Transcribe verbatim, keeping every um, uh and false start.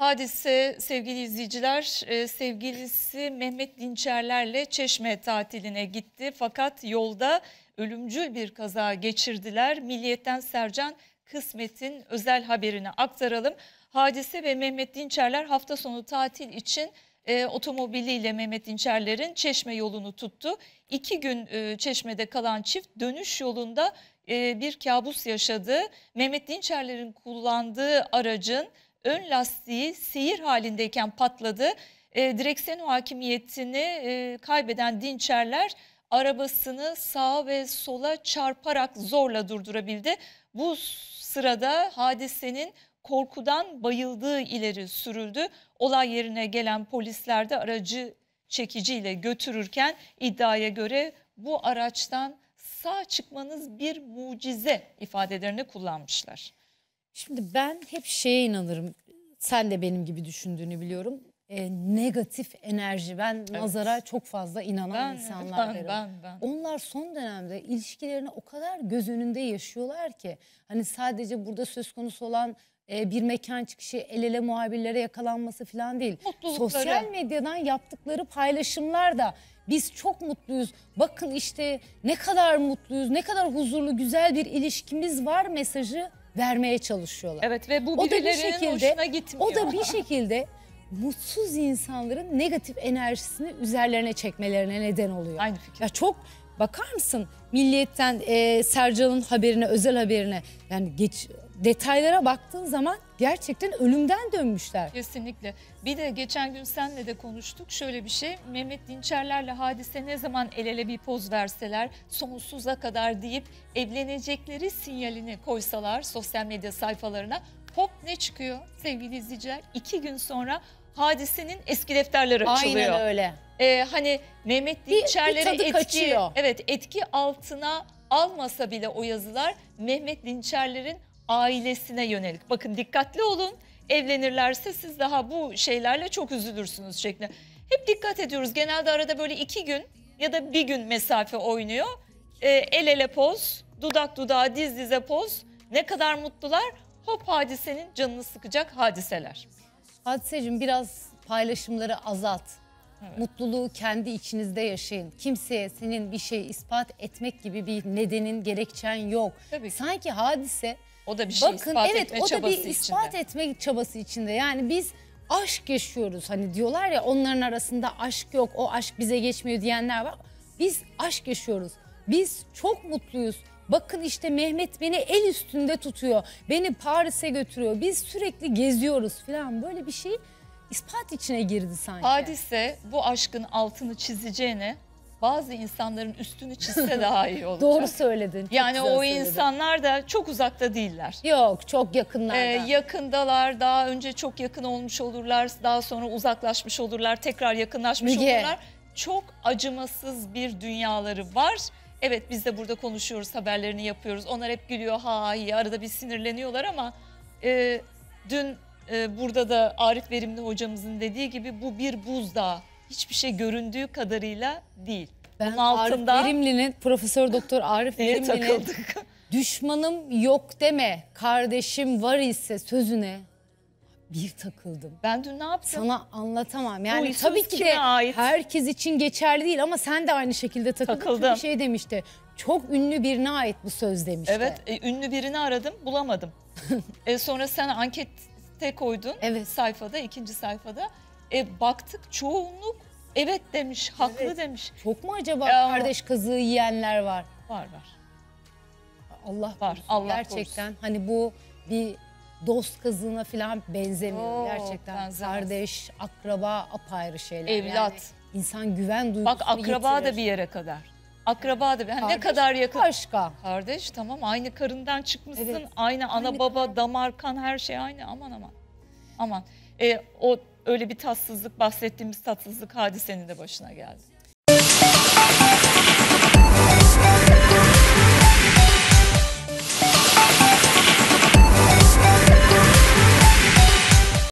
Hadise sevgili izleyiciler, e, sevgilisi Mehmet Dinçerler'le Çeşme tatiline gitti. Fakat yolda ölümcül bir kaza geçirdiler. Milliyet'ten Sercan Kısmet'in özel haberini aktaralım. Hadise ve Mehmet Dinçerler hafta sonu tatil için e, otomobiliyle Mehmet Dinçerler'in Çeşme yolunu tuttu. İki gün e, Çeşme'de kalan çift dönüş yolunda e, bir kabus yaşadı. Mehmet Dinçerler'in kullandığı aracın ön lastiği seyir halindeyken patladı. E, direksiyon hakimiyetini e, kaybeden Dinçerler arabasını sağa ve sola çarparak zorla durdurabildi. Bu sırada hadisenin korkudan bayıldığı ileri sürüldü. Olay yerine gelen polisler de aracı çekiciyle götürürken iddiaya göre bu araçtan sağ çıkmanız bir mucize ifadelerini kullanmışlar. Şimdi ben hep şeye inanırım. Sen de benim gibi düşündüğünü biliyorum. E, negatif enerji. Ben evet. nazara çok fazla inanan ben, insanlar ben, ben, ben. Onlar son dönemde ilişkilerini o kadar göz önünde yaşıyorlar ki. Hani sadece burada söz konusu olan e, bir mekan çıkışı, el ele muhabirlere yakalanması falan değil. Sosyal medyadan yaptıkları paylaşımlar da biz çok mutluyuz. Bakın işte ne kadar mutluyuz, ne kadar huzurlu, güzel bir ilişkimiz var mesajı vermeye çalışıyorlar. Evet ve bu birilerinin şekilde, hoşuna gitmiyor. O da bir şekilde mutsuz insanların negatif enerjisini üzerlerine çekmelerine neden oluyor. Aynı fikir. Ya çok bakar mısın Milliyet'ten e, Sercan'ın haberine, özel haberine, yani geç detaylara baktığın zaman gerçekten ölümden dönmüşler. Kesinlikle. Bir de geçen gün seninle de konuştuk. Şöyle bir şey, Mehmet Dinçerler'le Hadise ne zaman el ele bir poz verseler, sonsuza kadar deyip evlenecekleri sinyalini koysalar sosyal medya sayfalarına, hop ne çıkıyor sevgili izleyiciler? İki gün sonra Hadise'nin eski defterleri açılıyor. Aynen öyle. Ee, hani Mehmet Dinçerler'i etki, kaçıyor. evet, etki altına almasa bile o yazılar Mehmet Dinçerler'in ailesine yönelik. Bakın dikkatli olun, evlenirlerse siz daha bu şeylerle çok üzülürsünüz şeklinde. Hep dikkat ediyoruz. Genelde arada böyle iki gün ya da bir gün mesafe oynuyor. Ee, el ele poz, dudak dudağa, diz dize poz. Ne kadar mutlular. Hop Hadise'nin canını sıkacak hadiseler. Hadiseciğim biraz paylaşımları azalt. Evet. Mutluluğu kendi içinizde yaşayın. Kimseye senin bir şey ispat etmek gibi bir nedenin, gerekçen yok. Tabii ki. Sanki Hadise, o da bir şey bakın, ispat evet, etme o da çabası bir içinde. ispat etme çabası içinde. Yani biz aşk yaşıyoruz. Hani diyorlar ya, onların arasında aşk yok, o aşk bize geçmiyor diyenler var. Biz aşk yaşıyoruz. Biz çok mutluyuz. Bakın işte Mehmet beni el üstünde tutuyor. Beni Paris'e götürüyor. Biz sürekli geziyoruz falan. Böyle bir şey ispat içine girdi sanki. Hadise bu aşkın altını çizeceğine bazı insanların üstünü çizse daha iyi olacak. Doğru söyledin. Yani o söyledin. insanlar da çok uzakta değiller. Yok, çok yakınlarda. Ee, yakındalar, daha önce çok yakın olmuş olurlar, daha sonra uzaklaşmış olurlar, tekrar yakınlaşmış Müge. olurlar. Çok acımasız bir dünyaları var. Evet, biz de burada konuşuyoruz, haberlerini yapıyoruz. Onlar hep gülüyor, ha iyi, arada bir sinirleniyorlar ama e, dün e, burada da Arif Verimli hocamızın dediği gibi bu bir buzdağı. Hiçbir şey göründüğü kadarıyla değil. Ben Bunun altında Arif Verimli'nin, Profesör Doktor Arif Verimli'nin düşmanım yok deme, kardeşim var ise sözüne bir takıldım. Ben dün ne yaptım? Sana anlatamam. Yani Bu tabii ki de ait? herkes için geçerli değil ama sen de aynı şekilde takıldın. Takıldım. Çünkü şey demişti, çok ünlü birine ait bu söz demişti. Evet, e, ünlü birini aradım, bulamadım. e, sonra sen ankette koydun, evet, sayfada, ikinci sayfada. E, baktık çoğunluk evet demiş, haklı evet demiş. Çok mu acaba e, kardeş kazığı yiyenler var? Var var. Allah var. korusun. Allah Gerçekten korusun. Hani bu bir dost kazığına falan benzemiyor. Yok, gerçekten benzemez. Kardeş, akraba apayrı şeyler. Evlat. Yani insan güven duygusunu Bak akraba yitirir. da bir yere kadar. Akraba da bir, hani ne Kardeş kadar yakın. Başka. Kardeş tamam, aynı karından çıkmışsın, Evet. aynı ana Aynı baba, kan. damar, kan, her şey aynı, aman aman. Aman. E, o öyle bir tatsızlık, bahsettiğimiz tatsızlık Hadise'nin de başına geldi.